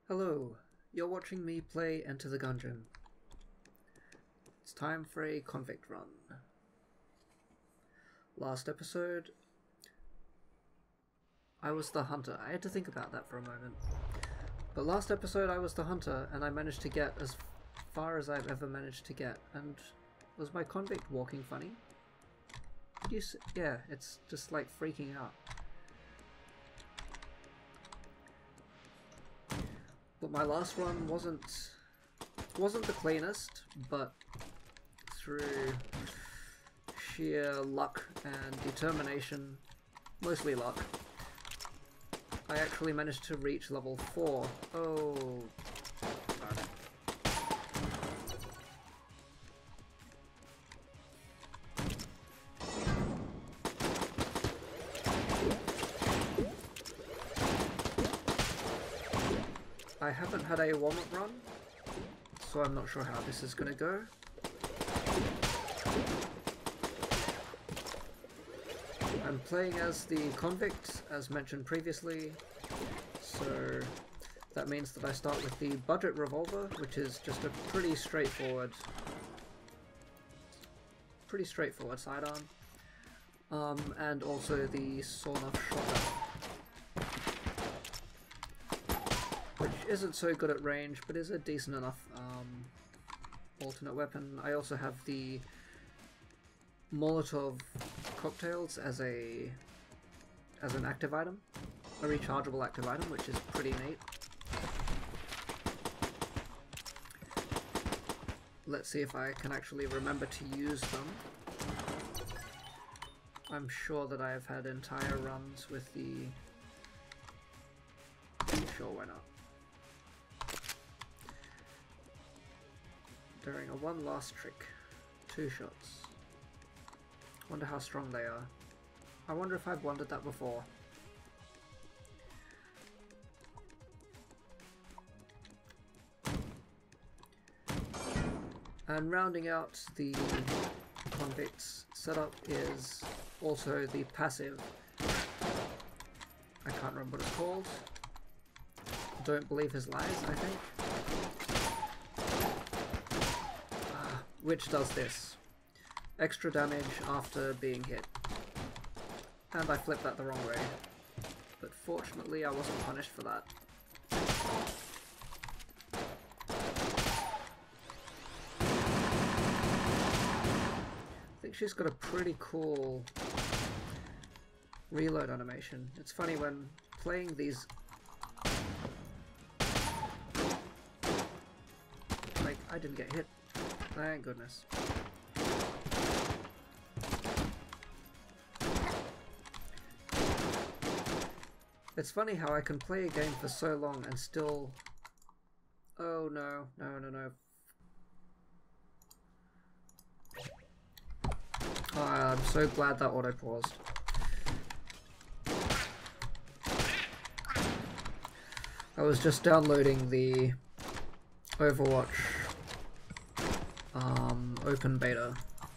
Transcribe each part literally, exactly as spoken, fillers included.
Hello, you're watching me play Enter the Gungeon. It's time for a convict run. Last episode, I was the hunter. I had to think about that for a moment. But last episode I was the hunter and I managed to get as far as I've ever managed to get. And was my convict walking funny? Did you see? Yeah, it's just like freaking out. But my last run wasn't wasn't the cleanest, but through sheer luck and determination, mostly luck, I actually managed to reach level four. Oh, darn it. I haven't had a warm-up run, so I'm not sure how this is going to go. I'm playing as the convict, as mentioned previously, so that means that I start with the budget revolver, which is just a pretty straightforward, pretty straightforward sidearm, um, and also the sawn-off shotgun, which isn't so good at range, but is a decent enough um, alternate weapon. I also have the Molotov cocktails as a as an active item, a rechargeable active item, which is pretty neat. Let's see if I can actually remember to use them. I'm sure that I have had entire runs with the... Sure, why not? During a one last trick. Two shots. Wonder how strong they are. I wonder if I've wondered that before. And rounding out the convict's setup is also the passive. I can't remember what it's called. Don't believe his lies, I think. Uh, which does this. Extra damage after being hit. And I flipped that the wrong way. But fortunately I wasn't punished for that. I think she's got a pretty cool reload animation. It's funny when playing these... Like, I didn't get hit. Thank goodness. It's funny how I can play a game for so long and still... Oh no, no, no, no. Oh, I'm so glad that auto paused. I was just downloading the Overwatch um, open beta.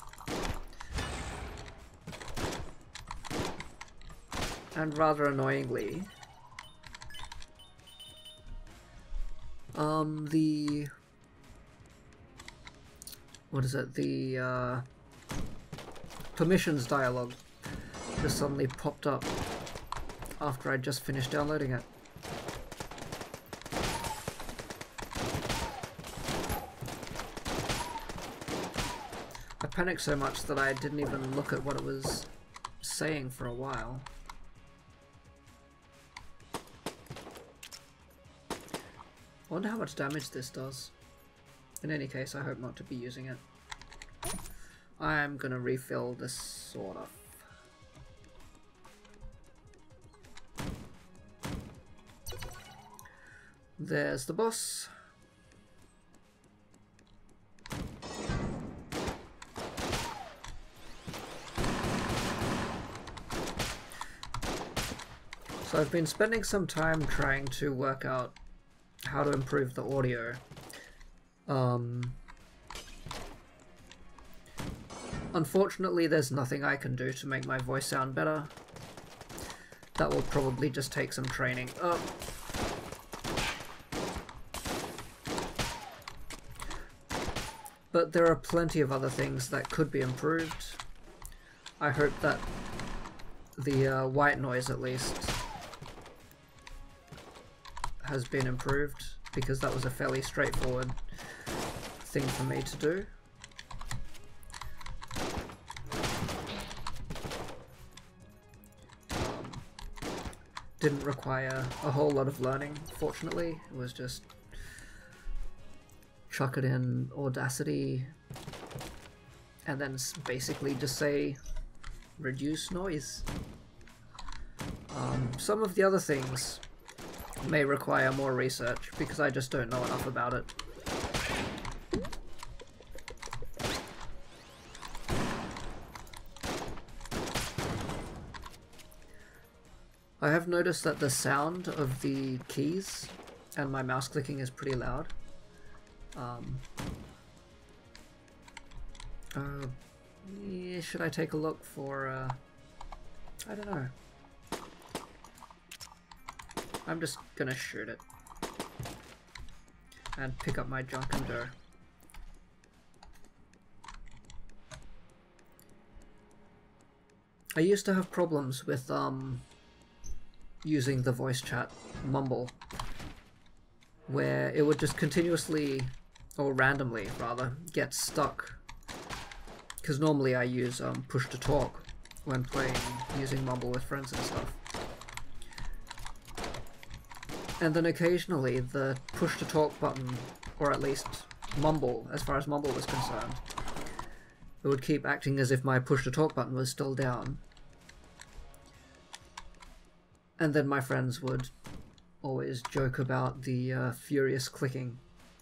And rather annoyingly, um, the, what is it, the, uh, permissions dialogue just suddenly popped up after I just finished downloading it. I panicked so much that I didn't even look at what it was saying for a while. I wonder how much damage this does. In any case, I hope not to be using it. I'm gonna refill this sort of. There's the boss. So I've been spending some time trying to work out how to improve the audio. Um, unfortunately, there's nothing I can do to make my voice sound better. That will probably just take some training. Oh. But there are plenty of other things that could be improved. I hope that the uh, white noise, at least, has been improved, because that was a fairly straightforward thing for me to do. Um, didn't require a whole lot of learning, fortunately. It was just chuck it in Audacity and then basically just say reduce noise. Um, some of the other things may require more research because I just don't know enough about it. I have noticed that the sound of the keys and my mouse clicking is pretty loud. Um, uh, yeah, should I take a look for, uh, I don't know. I'm just gonna shoot it and pick up my junk and go. I used to have problems with um, using the voice chat Mumble, where it would just continuously, or randomly rather, get stuck. Because normally I use um, push to talk when playing using Mumble with friends and stuff. And then occasionally the push to talk button, or at least Mumble, as far as Mumble was concerned, it would keep acting as if my push to talk button was still down. And then my friends would always joke about the uh, furious clicking.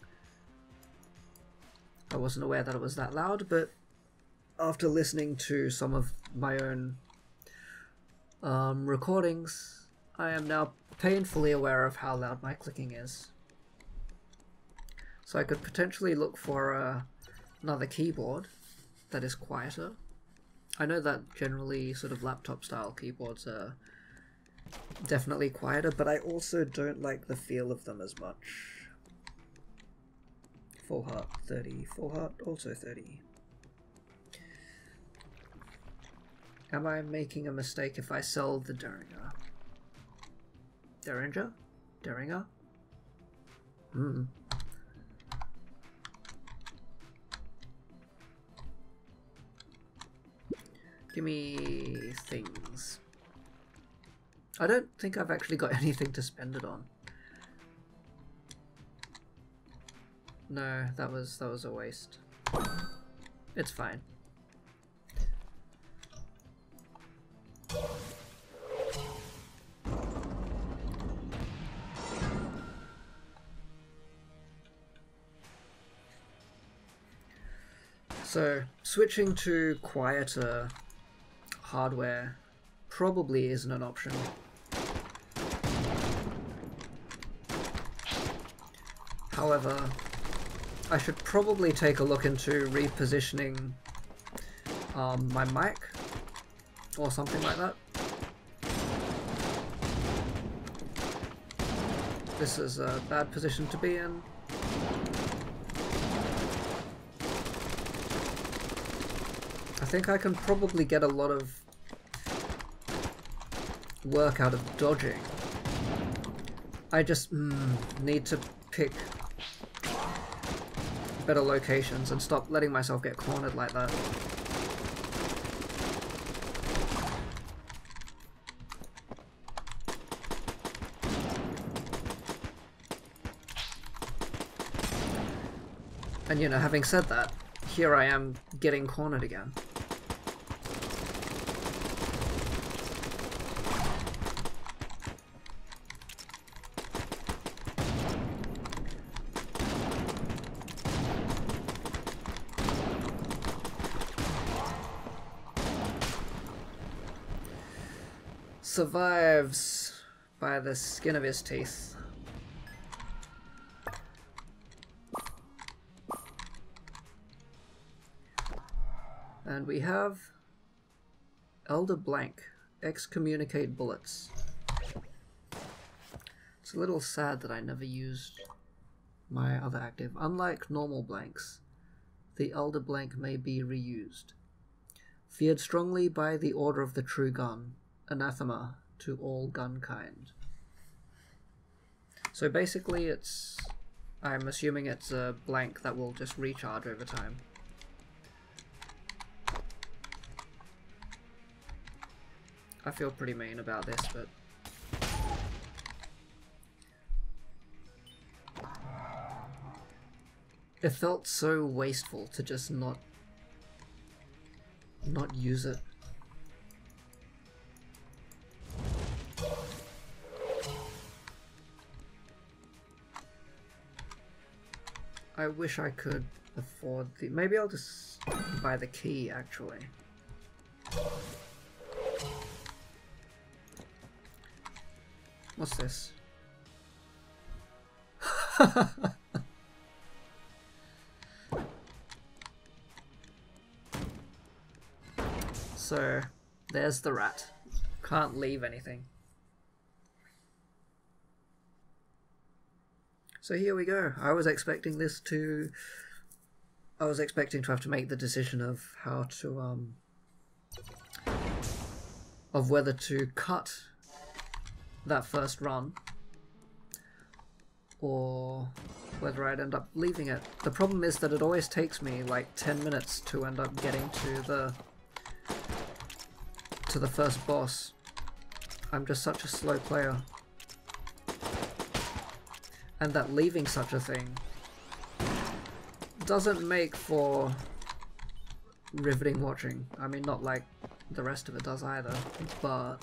I wasn't aware that it was that loud, but after listening to some of my own um, recordings, I am now painfully aware of how loud my clicking is. So I could potentially look for uh, another keyboard that is quieter. I know that generally sort of laptop style keyboards are definitely quieter, but I also don't like the feel of them as much. Full Heart thirty, Full Heart also thirty. Am I making a mistake if I sell the Derringer? Derringer? Derringer? Hmm. Give me things. I don't think I've actually got anything to spend it on. No, that was that was a waste. It's fine. So, switching to quieter hardware probably isn't an option. However, I should probably take a look into repositioning um, my mic or something like that. This is a bad position to be in. I think I can probably get a lot of work out of dodging. I just mm, need to pick better locations and stop letting myself get cornered like that. And you know, having said that, here I am getting cornered again. Survives by the skin of his teeth. And we have Elder Blank, excommunicate bullets. It's a little sad that I never used my other active. Unlike normal blanks, the Elder Blank may be reused. Feared strongly by the Order of the True Gun, anathema to all gun kind. So basically it's, I'm assuming it's a blank that will just recharge over time. I feel pretty mean about this, but it felt so wasteful to just not not use it. I wish I could afford the... Maybe I'll just buy the key, actually. What's this? So, there's the rat. Can't leave anything. So here we go. I was expecting this to... I was expecting to have to make the decision of how to, um... of whether to cut that first run, or whether I'd end up leaving it. The problem is that it always takes me like ten minutes to end up getting to the to the first boss. I'm just such a slow player. And that leaving such a thing doesn't make for riveting watching. I mean, not like the rest of it does either, but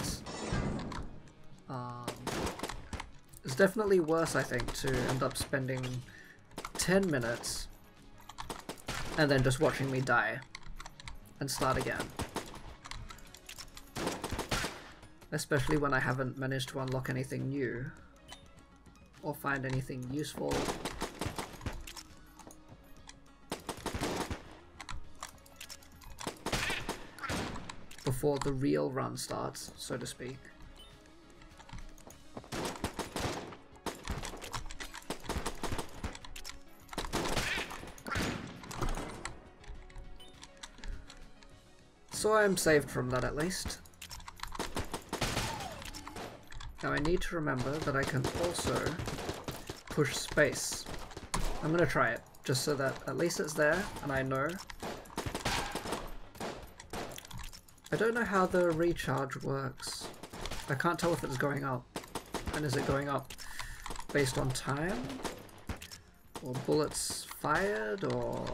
um, it's definitely worse, I think, to end up spending ten minutes and then just watching me die and start again. Especially when I haven't managed to unlock anything new or find anything useful. Before the real run starts, so to speak. So I'm saved from that at least. Now I need to remember that I can also push space. I'm gonna try it, just so that at least it's there and I know. I don't know how the recharge works. I can't tell if it's going up. And is it going up based on time? Or bullets fired? Or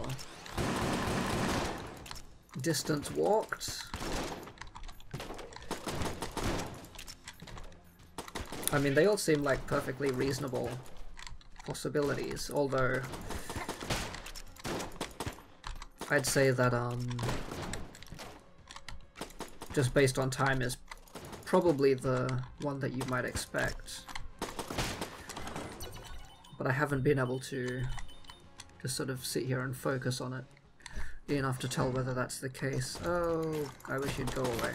distance walked? I mean, they all seem like perfectly reasonable possibilities, although I'd say that um, just based on time is probably the one that you might expect. But I haven't been able to just sort of sit here and focus on it enough to tell whether that's the case. Oh, I wish you'd go away.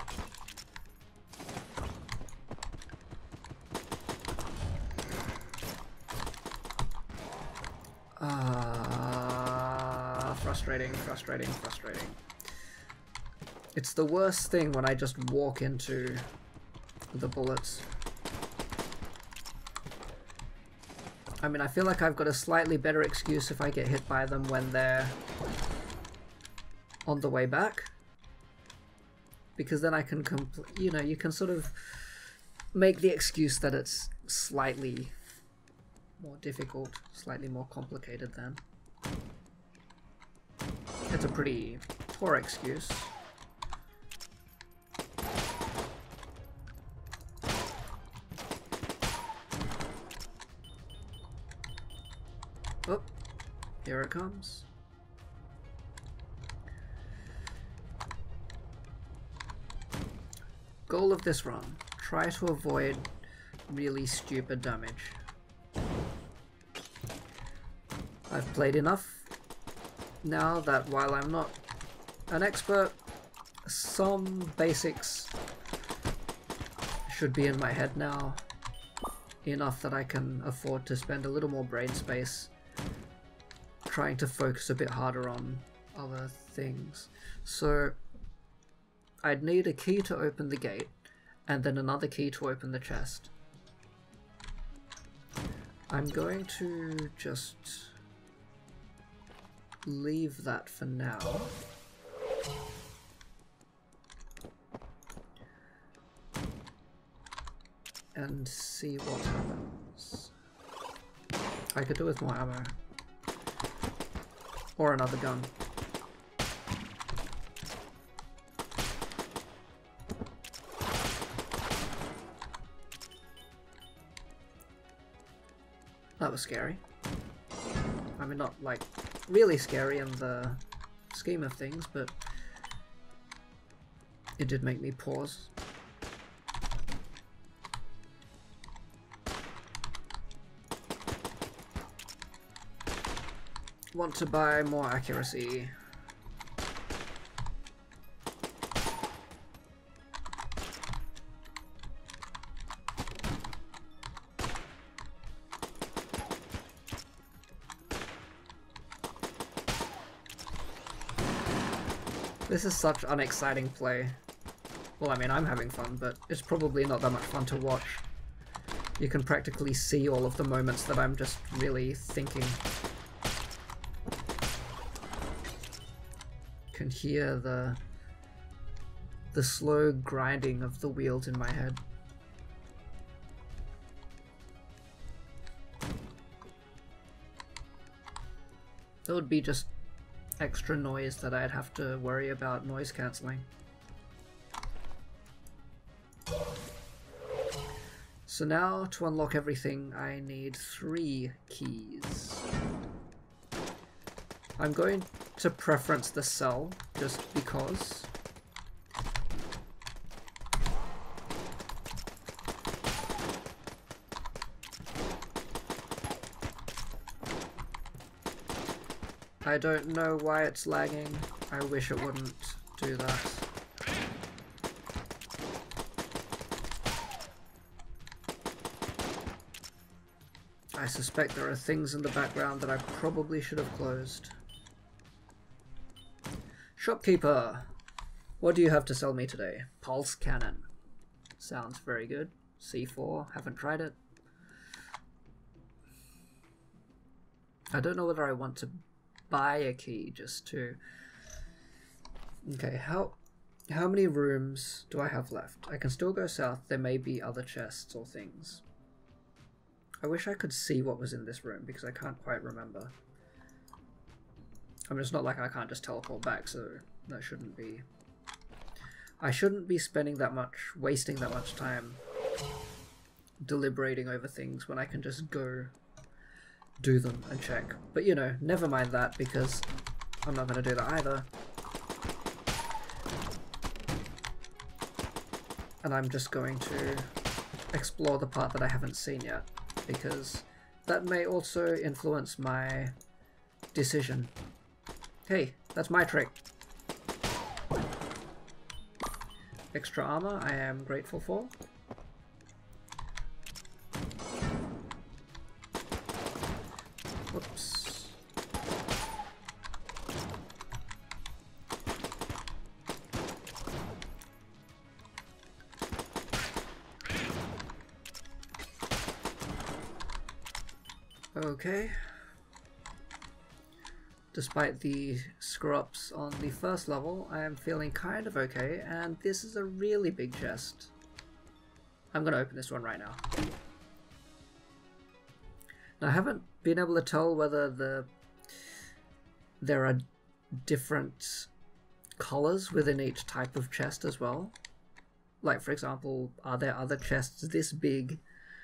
Ah, uh, frustrating, frustrating, frustrating. It's the worst thing when I just walk into the bullets. I mean, I feel like I've got a slightly better excuse if I get hit by them when they're on the way back. Because then I can, compl- you know, you can sort of make the excuse that it's slightly more difficult, slightly more complicated then. It's a pretty poor excuse. Oh, here it comes. Goal of this run, try to avoid really stupid damage. I've played enough now that while I'm not an expert, some basics should be in my head now, enough that I can afford to spend a little more brain space trying to focus a bit harder on other things. So I'd need a key to open the gate, and then another key to open the chest. I'm going to just leave that for now. And see what happens. I could do with more ammo. Or another gun. That was scary. I mean, not like really scary in the scheme of things, but it did make me pause. Want to buy more accuracy. This is such unexciting play. Well, I mean, I'm having fun, but it's probably not that much fun to watch. You can practically see all of the moments that I'm just really thinking. Can hear the the slow grinding of the wheels in my head. That would be just extra noise that I'd have to worry about noise cancelling. So now to unlock everything I need three keys. I'm going to preference the cell just because. I don't know why it's lagging. I wish it wouldn't do that. I suspect there are things in the background that I probably should have closed. Shopkeeper, what do you have to sell me today? Pulse cannon. Sounds very good. C four, haven't tried it. I don't know whether I want to buy a key just to... Okay, how how many rooms do I have left? I can still go south. There may be other chests or things. I wish I could see what was in this room because I can't quite remember. I mean, it's not like I can't just teleport back, so that shouldn't be... I shouldn't be spending that much, wasting that much time deliberating over things when I can just go do them and check. But you know, never mind that because I'm not going to do that either. And I'm just going to explore the part that I haven't seen yet because that may also influence my decision. Hey, that's my trick. Extra armor I am grateful for. Whoops. Okay. Despite the screw-ups on the first level, I am feeling kind of okay, and this is a really big chest. I'm gonna open this one right now. Now, I haven't been able to tell whether the there are different colors within each type of chest as well. Like, for example, are there other chests this big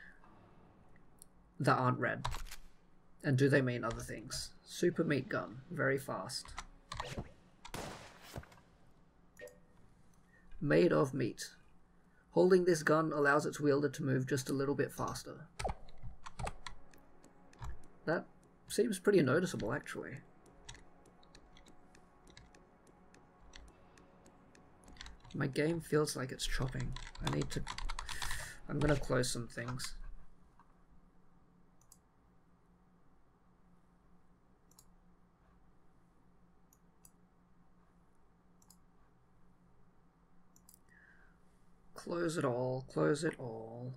that aren't red? And do they mean other things? Super meat gun, very fast. Made of meat. Holding this gun allows its wielder to move just a little bit faster. That seems pretty noticeable, actually. My game feels like it's chopping. I need to... I'm gonna close some things. close it all, close it all.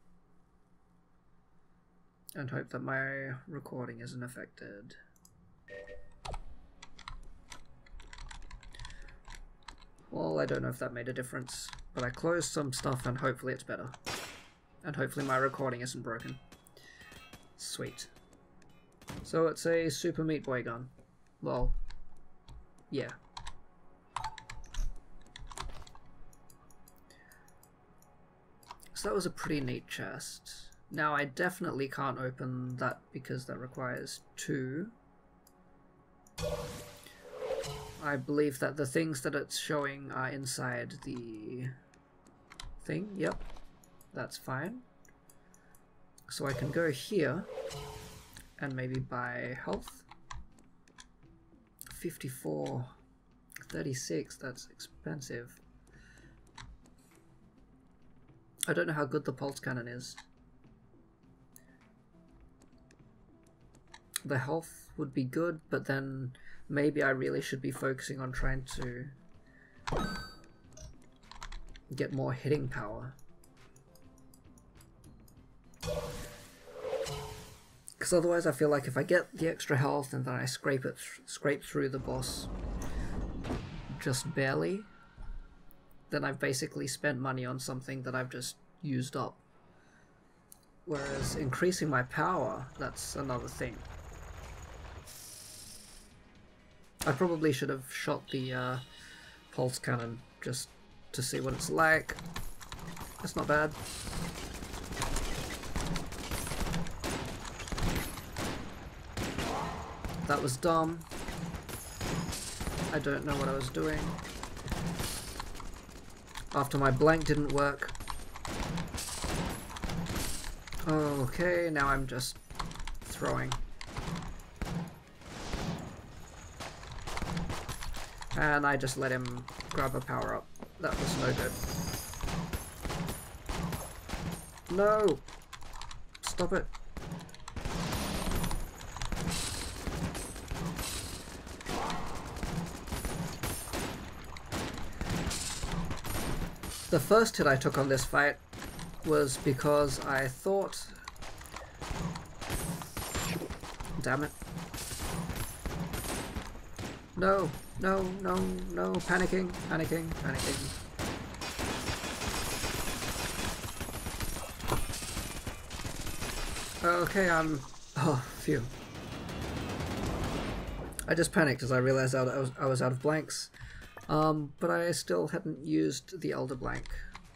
And hope that my recording isn't affected. Well, I don't know if that made a difference, but I closed some stuff and hopefully it's better. And hopefully my recording isn't broken. Sweet. So it's a Super Meat Boy gun. Well, yeah. So that was a pretty neat chest. Now I definitely can't open that because that requires two. I believe that the things that it's showing are inside the thing. Yep, that's fine. So I can go here and maybe buy health. fifty-four, thirty-six, that's expensive. I don't know how good the pulse cannon is. The health would be good, but then maybe I really should be focusing on trying to get more hitting power. Because otherwise I feel like if I get the extra health and then I scrape it, th scrape through the boss just barely, then I've basically spent money on something that I've just used up. Whereas increasing my power, that's another thing. I probably should have shot the uh, pulse cannon just to see what it's like. That's not bad. That was dumb. I don't know what I was doing. After my blank didn't work. Okay, now I'm just throwing. And I just let him grab a power up. That was no good. No! Stop it. The first hit I took on this fight was because I thought... Damn it. No, no, no, no, panicking, panicking, panicking. Okay, I'm... Oh, phew. I just panicked as I realized I was, I was out of blanks. Um, but I still hadn't used the Elder Blank.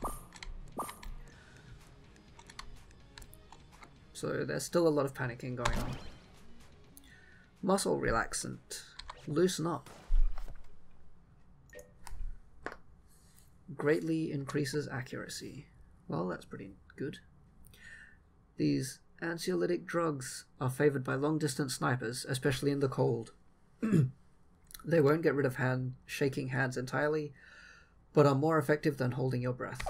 So there's still a lot of panicking going on. Muscle relaxant. Loosen up. Greatly increases accuracy. Well, that's pretty good. These anxiolytic drugs are favored by long-distance snipers, especially in the cold. They won't get rid of hand shaking hands entirely, but are more effective than holding your breath.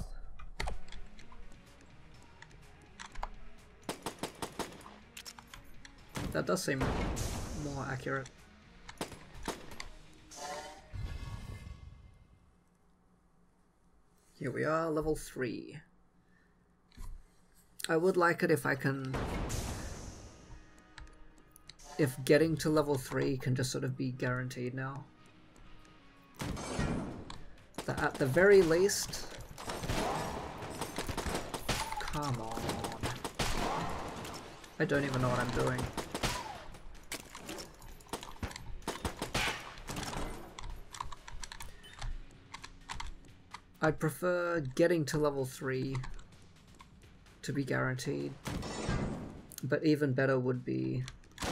That does seem more accurate. Here we are, level three. I would like it if I can... If getting to level three can just sort of be guaranteed now. That at the very least... Come on. I don't even know what I'm doing. I'd prefer getting to level three to be guaranteed, but even better would be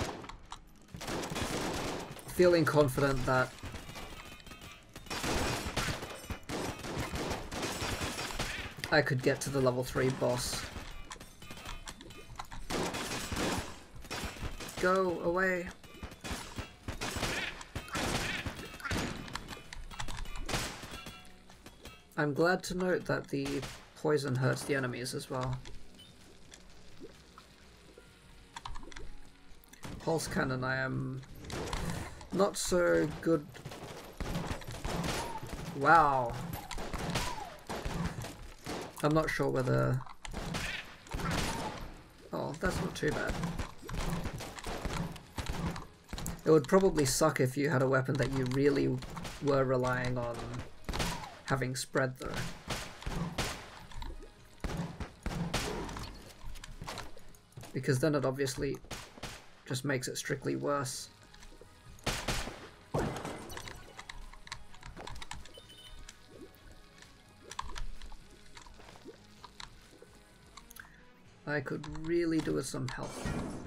feeling confident that I could get to the level three boss. Go away. I'm glad to note that the poison hurts the enemies as well. Pulse cannon, I am not so good. Wow. I'm not sure whether... Oh, that's not too bad. It would probably suck if you had a weapon that you really were relying on having spread, though. Because then it obviously just makes it strictly worse. I could really do with some health.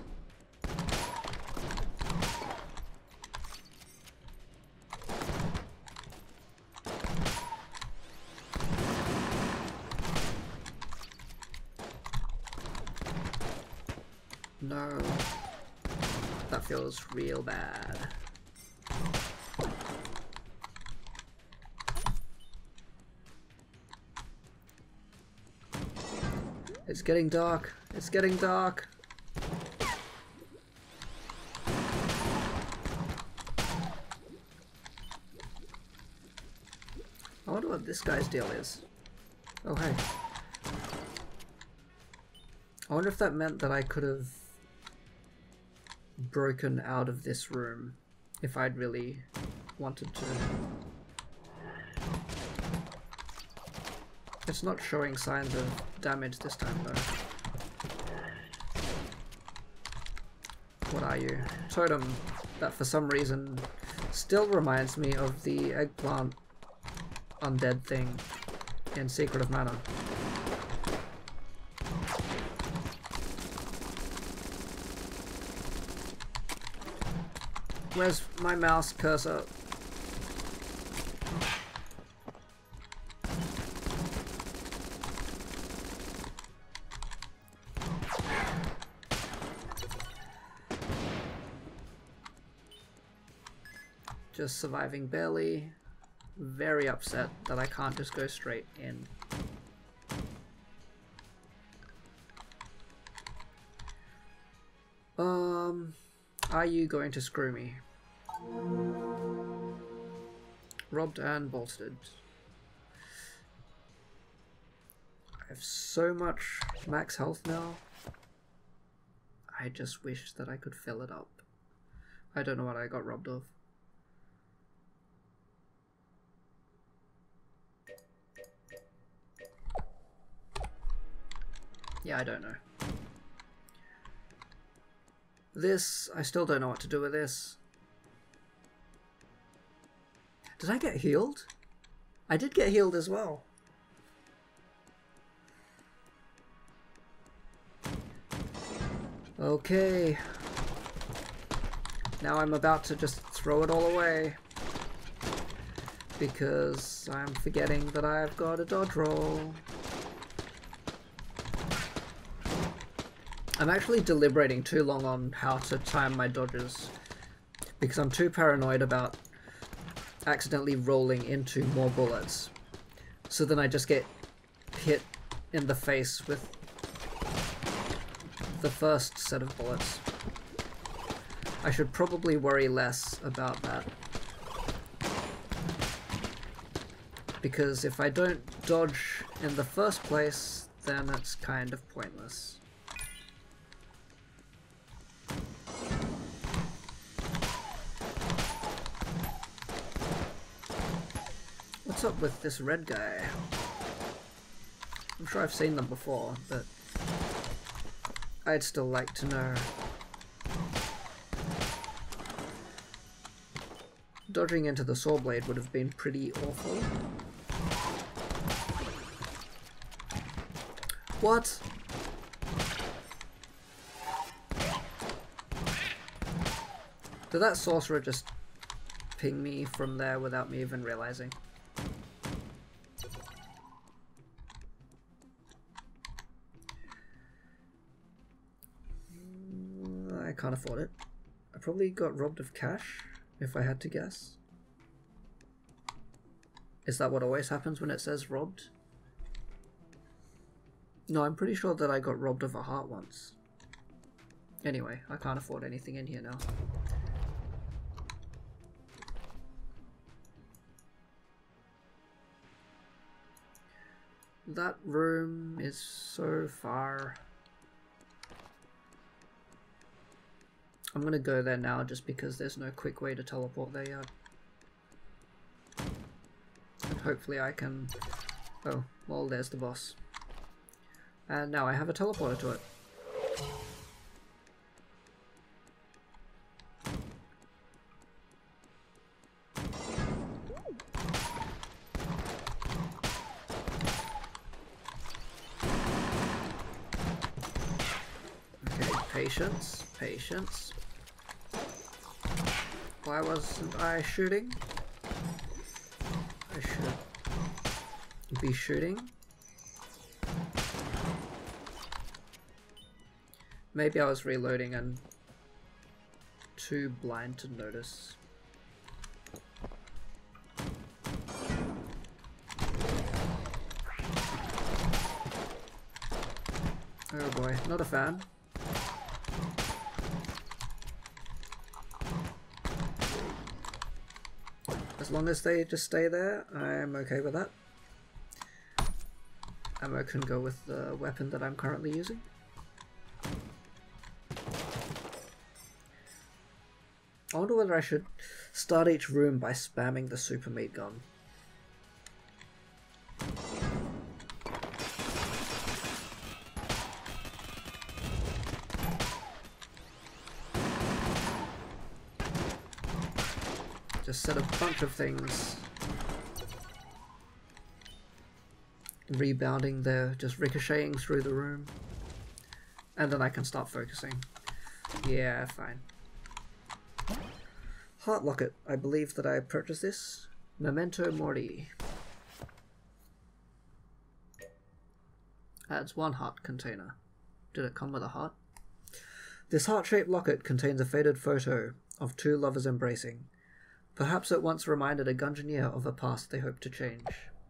No, that feels real bad. It's getting dark. It's getting dark. I wonder what this guy's deal is. Oh, hey. I wonder if that meant that I could have broken out of this room if I'd really wanted to. It's not showing signs of damage this time though. What are you? Totem that for some reason still reminds me of the eggplant undead thing in Secret of Mana. Where's my mouse cursor? Just surviving barely. Very upset that I can't just go straight in. Um, are you going to screw me? Robbed and bolstered. I have so much max health now. I just wish that I could fill it up. I don't know what I got robbed of. Yeah, I don't know. This, I still don't know what to do with this. Did I get healed? I did get healed as well. Okay. Now I'm about to just throw it all away. Because I'm forgetting that I've got a dodge roll. I'm actually deliberating too long on how to time my dodges because I'm too paranoid about accidentally rolling into more bullets. So then I just get hit in the face with the first set of bullets. I should probably worry less about that. Because if I don't dodge in the first place, then it's kind of pointless. What's up with this red guy? I'm sure I've seen them before, but I'd still like to know. Dodging into the saw blade would have been pretty awful. What? Did that sorcerer just ping me from there without me even realizing? I can't afford it. I probably got robbed of cash, if I had to guess. Is that what always happens when it says robbed? No, I'm pretty sure that I got robbed of a heart once. Anyway, I can't afford anything in here now. That room is so far. I'm gonna go there now just because there's no quick way to teleport there yet. And hopefully I can... Oh, well, there's the boss. And now I have a teleporter to it. Okay, patience, patience. Why wasn't I shooting? I should be shooting. Maybe I was reloading and too blind to notice. Oh boy, not a fan. As long as they just stay there, I'm okay with that. Ammo can go with the weapon that I'm currently using. I wonder whether I should start each room by spamming the super meat gun. Just set a bunch of things. Rebounding there, just ricocheting through the room. And then I can start focusing. Yeah, fine. Heart Locket. I believe that I purchased this. Memento Mori. Adds one heart container. Did it come with a heart? This heart-shaped locket contains a faded photo of two lovers embracing. Perhaps it once reminded a Gungeoneer of a past they hope to change.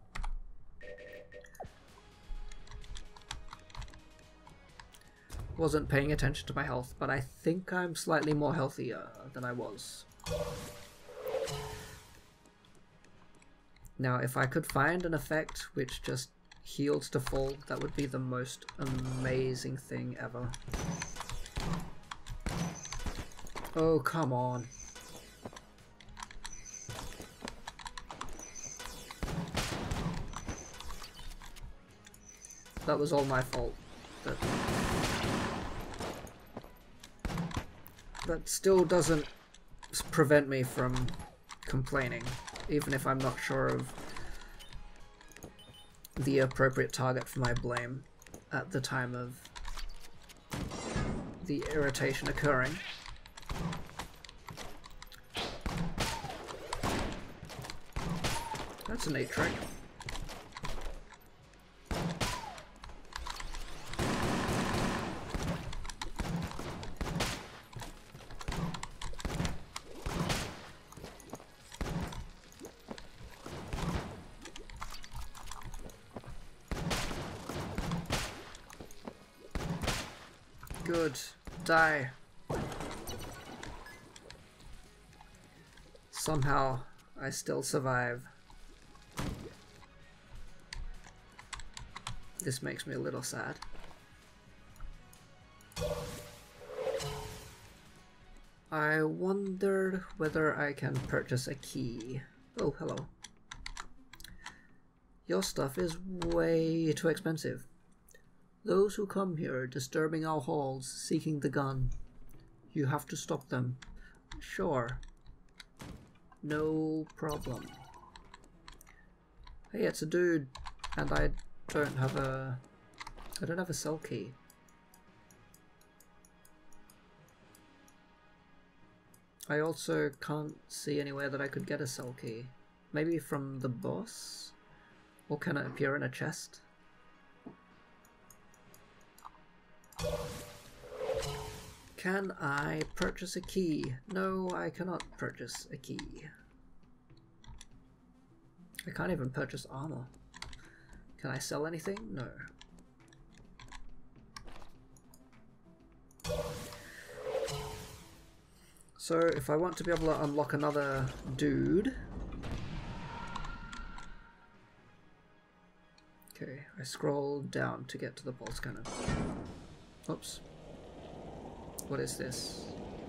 Wasn't paying attention to my health, but I think I'm slightly more healthier than I was. Now, if I could find an effect which just heals to full, that would be the most amazing thing ever. Oh, come on. That was all my fault. But that still doesn't prevent me from complaining, even if I'm not sure of the appropriate target for my blame at the time of the irritation occurring. That's a neat trick. Good. Die. Somehow, I still survive. This makes me a little sad. I wondered whether I can purchase a key. Oh, hello. Your stuff is way too expensive. Those who come here disturbing our halls, seeking the gun. You have to stop them. Sure. No problem. Hey, it's a dude, and I don't have a... I don't have a cell key. I also can't see anywhere that I could get a cell key. Maybe from the boss? Or can it appear in a chest? Can I purchase a key? No, I cannot purchase a key. I can't even purchase armor. Can I sell anything? No. So if I want to be able to unlock another dude... Okay, I scroll down to get to the pulse cannon. Oops. What is this?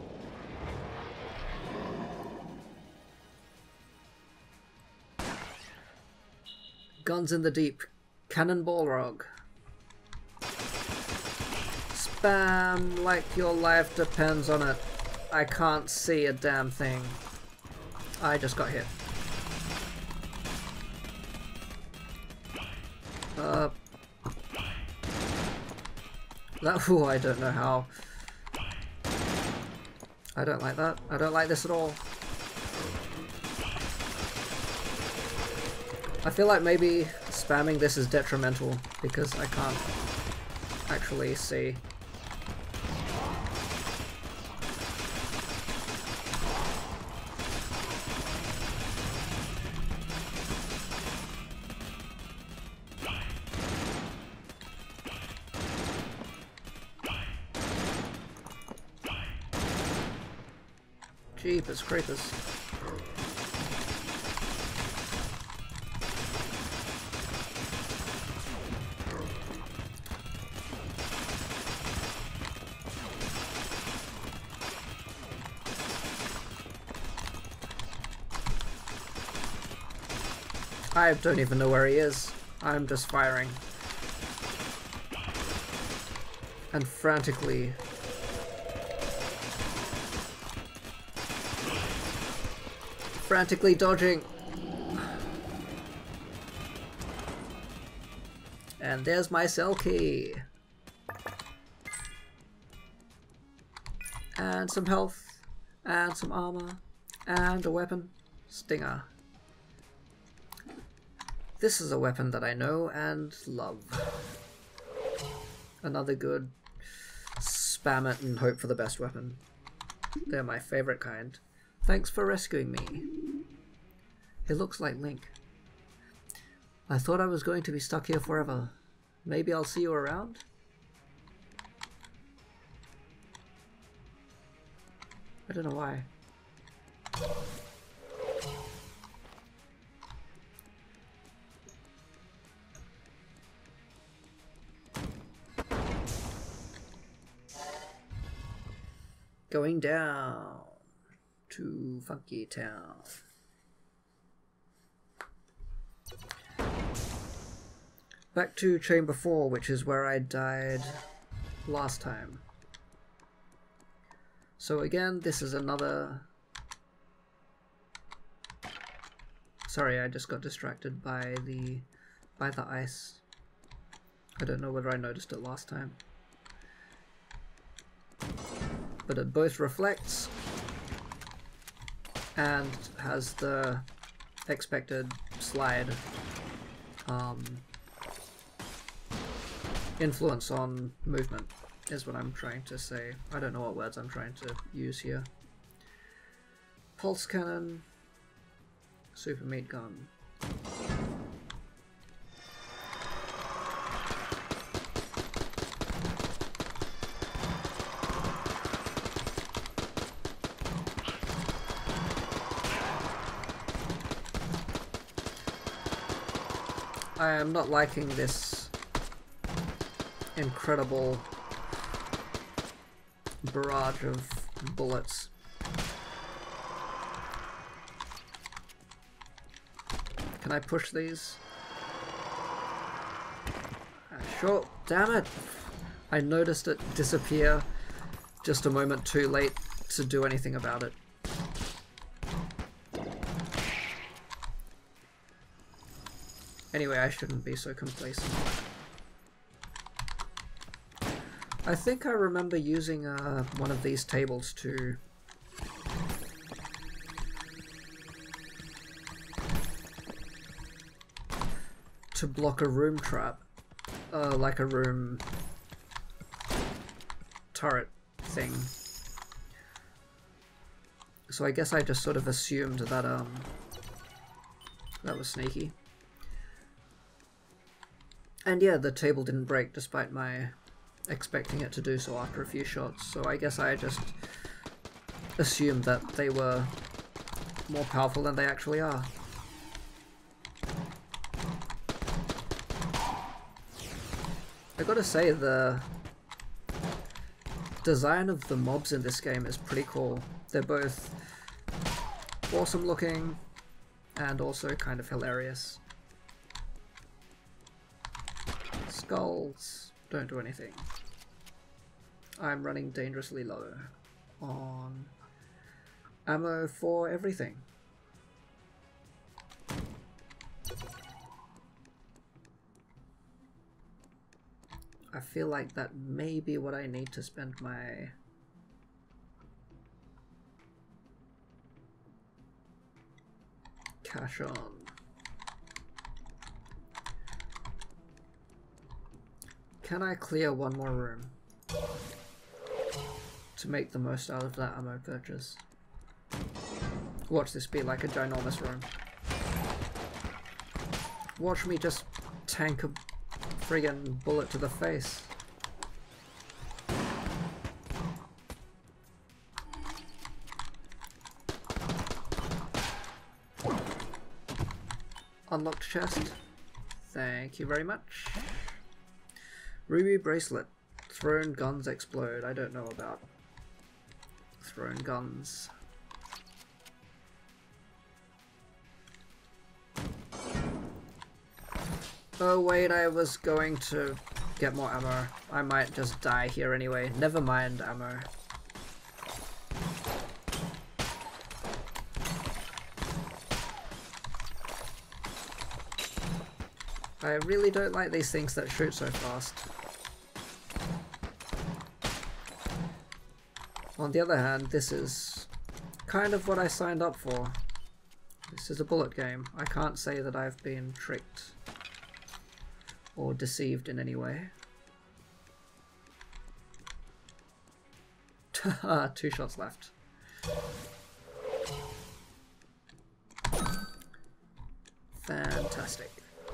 Guns in the deep. Cannonball Rog. Spam like your life depends on it. I can't see a damn thing. I just got hit. Uh, that, ooh, I don't know how. I don't like that. I don't like this at all. I feel like maybe spamming this is detrimental because I can't actually see. Jeepers creepers. I don't even know where he is. I'm just firing. And frantically frantically dodging. And there's my cell key. And some health. And some armor. And a weapon. Stinger. This is a weapon that I know and love. Another good spam it and hope for the best weapon. They're my favorite kind. Thanks for rescuing me. It looks like Link. I thought I was going to be stuck here forever. Maybe I'll see you around? I don't know why. Going down to Funky Town. Back to Chamber four, which is where I died last time. So again, this is another... Sorry, I just got distracted by the by the ice. I don't know whether I noticed it last time. But it both reflects and has the expected slide um, influence on movement, is what I'm trying to say. I don't know what words I'm trying to use here. Pulse cannon, super meat gun. I am not liking this incredible barrage of bullets. Can I push these? Uh, sure, damn it! I noticed it disappear just a moment too late to do anything about it. Anyway, I shouldn't be so complacent. I think I remember using uh, one of these tables to to block a room trap, uh, like a room turret thing. So I guess I just sort of assumed that um that was sneaky. And yeah, the table didn't break despite my expecting it to do so after a few shots, so I guess I just assumed that they were more powerful than they actually are. I gotta say, the design of the mobs in this game is pretty cool. They're both awesome looking and also kind of hilarious. Skulls don't do anything. I'm running dangerously low on ammo for everything. I feel like that may be what I need to spend my cash on. Can I clear one more room to make the most out of that ammo purchase? Watch this be like a ginormous room. Watch me just tank a friggin' bullet to the face. Unlocked chest. Thank you very much. Ruby bracelet. Thrown guns explode. I don't know about thrown guns. Oh wait, I was going to get more ammo. I might just die here anyway. Never mind ammo. I really don't like these things that shoot so fast. On the other hand, this is kind of what I signed up for. This is a bullet game. I can't say that I've been tricked or deceived in any way. Two shots left. Fantastic.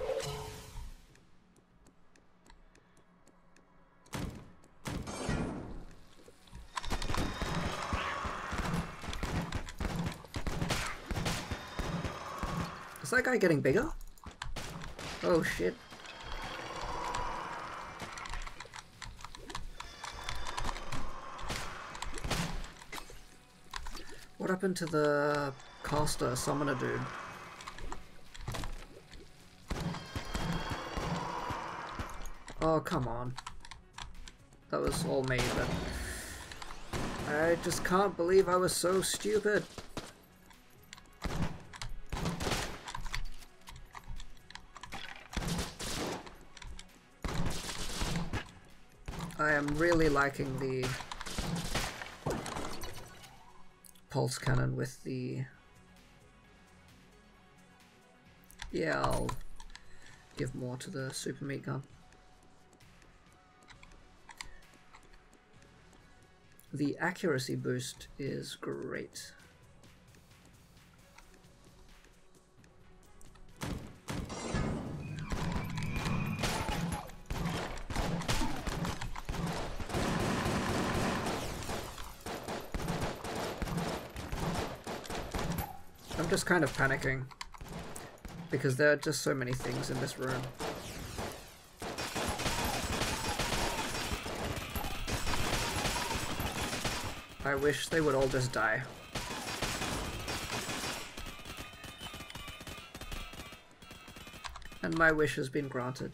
Is that guy getting bigger? Oh shit. What happened to the caster summoner dude? Oh, come on. That was all me, but I just can't believe I was so stupid. I am really liking the pulse cannon with the... Yeah, I'll give more to the super meat gun. The accuracy boost is great. I'm just kind of panicking because there are just so many things in this room. I wish they would all just die. And my wish has been granted.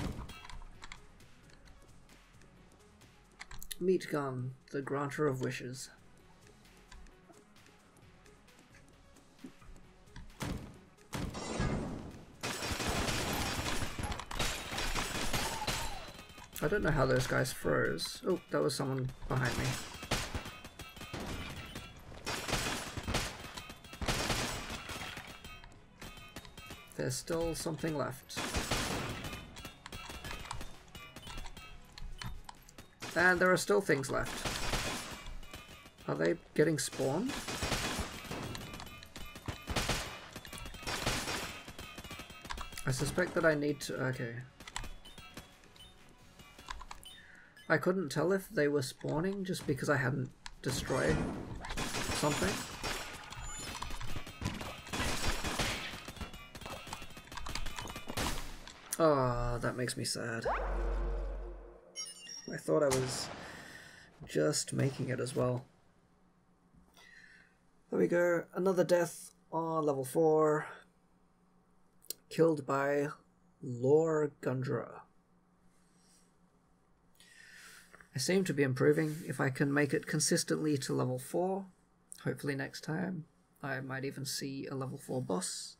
Meat gun, the granter of wishes. I don't know how those guys froze. Oh, that was someone behind me. There's still something left. And there are still things left. Are they getting spawned? I suspect that I need to... okay. I couldn't tell if they were spawning just because I hadn't destroyed something. Oh, that makes me sad. I thought I was just making it as well. There we go. Another death on level four. Killed by Lore Gundra. I seem to be improving. If I can make it consistently to level four, hopefully next time I might even see a level four boss.